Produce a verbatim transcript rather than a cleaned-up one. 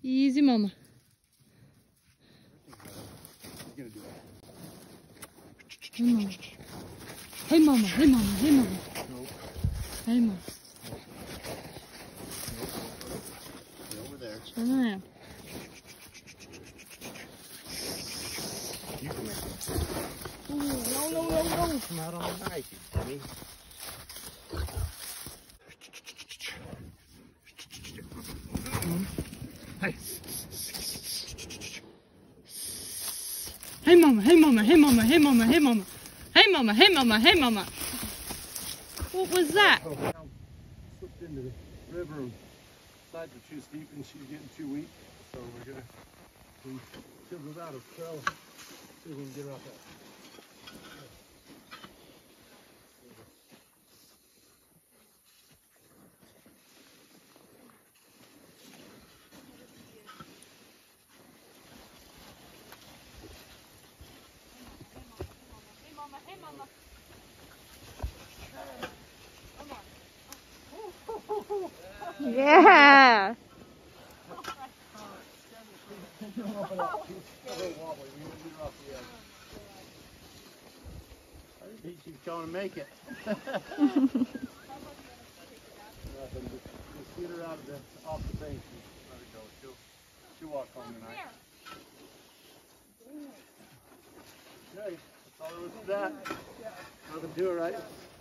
Easy, mama. Hey, mama. Hey, mama. Hey, mama. Hey, mama. Nope. Hey, mama. Nope. Stay over there. Turn around. You come here. Ooh, no, no, no, no. Come out on the knife, you dummy. Hey. Hey, mama. Hey, mama. Hey, mama. Hey, mama. Hey, mama. Hey, mama. Hey, mama. Hey, mama. What was that? Slipped into the river and sides were too steep and she's getting too weak. So we're gonna we chiseled out a trail. See if we can get her off that. Hey, mama. Yeah. I didn't think she was going to make it. Nothing. Just, just get her out of the off the bank and let her go. She'll she'll walk home tonight. Okay, that's all there was to that. Nothing to it, right?